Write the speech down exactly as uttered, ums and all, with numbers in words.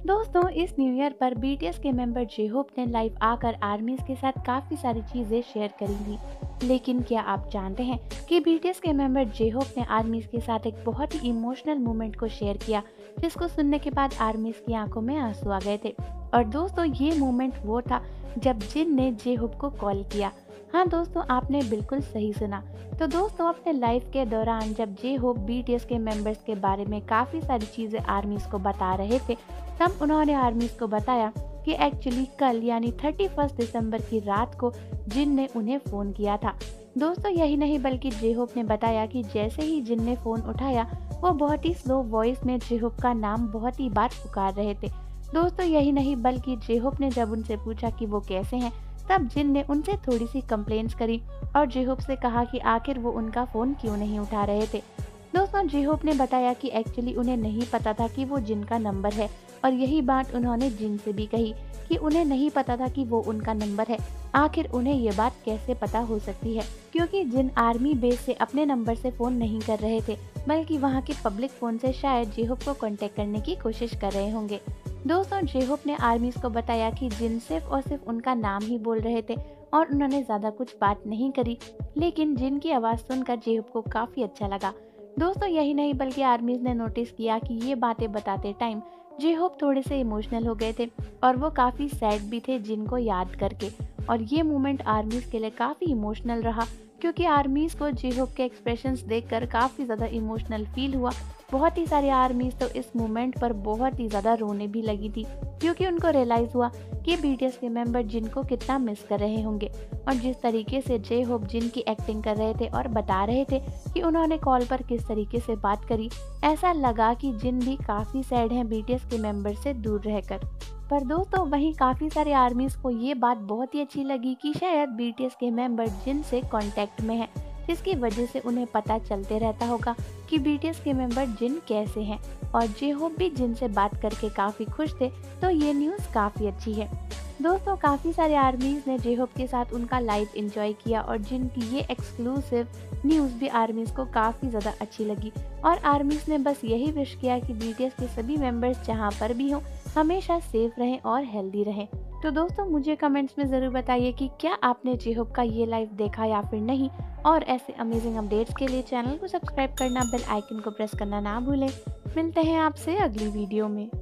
दोस्तों इस new year पर बीटीएस के मेंबर जे-होप ने लाइव आकर आर्मीज के साथ काफी सारी चीजें शेयर करी थी। लेकिन क्या आप जानते हैं कि बीटीएस के मेंबर जे-होप ने आर्मीज के साथ एक बहुत ही इमोशनल मोमेंट को शेयर किया, जिसको सुनने के बाद आर्मीज की आंखों में आंसू आ गए थे। और दोस्तों ये मोमेंट वो था जब जिन ने जे-होप को कॉल किया। हाँ दोस्तों, आपने बिल्कुल सही सुना। तो दोस्तों अपने लाइफ के दौरान जब जे-होप बीटीएस के मेंबर्स के बारे में काफी सारी चीजें आर्मीज को बता रहे थे, तब उन्होंने आर्मीज को बताया कि एक्चुअली कल यानी थर्टी फर्स्ट दिसंबर की रात को जिन ने उन्हें फोन किया था। दोस्तों यही नहीं बल्कि जे-होप ने बताया कि जैसे ही जिन ने फोन उठाया, वो बहुत ही स्लो वॉइस में जे-होप का नाम बहुत ही बार पुकार रहे थे। दोस्तों यही नहीं बल्कि जे-होप ने जब उनसे पूछा कि वो कैसे हैं, तब जिन ने उनसे थोड़ी सी कंप्लेंट्स करी और जे-होप से कहा कि आखिर वो उनका फोन क्यों नहीं उठा रहे थे। दोस्तों जे-होप ने बताया कि एक्चुअली उन्हें नहीं पता था कि वो जिन का नंबर है, और यही बात उन्होंने जिन से भी कही कि उन्हें नहीं पता था कि वो उनका नंबर है। आखिर उन्हें ये बात कैसे पता हो सकती है, क्योंकि जिन आर्मी बेस से अपने नंबर से फोन नहीं कर रहे थे, बल्कि वहाँ के पब्लिक फोन से शायद जे-होप को कांटेक्ट करने की कोशिश कर रहे होंगे। दोस्तों जे-होप ने आर्मीज को बताया कि जिन सिर्फ और सिर्फ उनका नाम ही बोल रहे थे और उन्होंने ज्यादा कुछ बात नहीं करी, लेकिन जिन की आवाज सुनकर जे-होप को काफी अच्छा लगा। दोस्तों यही नहीं बल्कि आर्मीज ने नोटिस किया कि ये बातें बताते टाइम जे-होप थोड़े से इमोशनल हो गए थे और वो काफी सैड भी थे जिन को याद करके। और ये मोमेंट आर्मीज के लिए काफी इमोशनल रहा, क्योंकि आर्मीज को जे-होप के एक्सप्रेशंस देखकर काफी ज्यादा इमोशनल फील हुआ। बहुत ही सारे आर्मीज तो इस मोमेंट पर बहुत ही ज्यादा रोने भी लगी थी, क्योंकि उनको रियलाइज हुआ कि बीटीएस के मेंबर जिन को कितना मिस कर रहे होंगे। और जिस तरीके से जे-होप जिन की एक्टिंग कर रहे थे और बता रहे थे कि उन्होंने कॉल पर किस तरीके से बात करी, ऐसा लगा कि जिन भी काफी सैड हैं बीटीएस के मेंबर से दूर रहकर। पर दोस्तों वहीं काफी सारे आर्मीज को ये बात बहुत ही अच्छी लगी कि शायद बीटीएस के मेंबर जिन से कांटेक्ट में हैं, जिसकी वजह से उन्हें पता चलते रहता होगा कि बीटीएस के मेंबर जिन कैसे हैं। और जे-होप भी जिन से बात करके काफी खुश थे, तो ये न्यूज़ काफी अच्छी है। दोस्तों काफी सारे आर्मीज ने जे-होप के साथ उनका लाइव एंजॉय किया और जिन की ये एक्सक्लूसिव न्यूज़ भी आर्मीज को काफी ज्यादा अच्छी लगी। और आर्मीज ने बस यही विश किया कि बीटीएस के सभी मेंबर्स जहाँ पर भी हों, हमेशा सेफ रहें और हेल्दी रहें। तो दोस्तों मुझे कमेंट्स में ज़रूर बताइए कि क्या आपने जे-होप का ये लाइव देखा या फिर नहीं। और ऐसे अमेजिंग अपडेट्स के लिए चैनल को सब्सक्राइब करना, बेल आइकन को प्रेस करना ना भूलें। मिलते हैं आपसे अगली वीडियो में।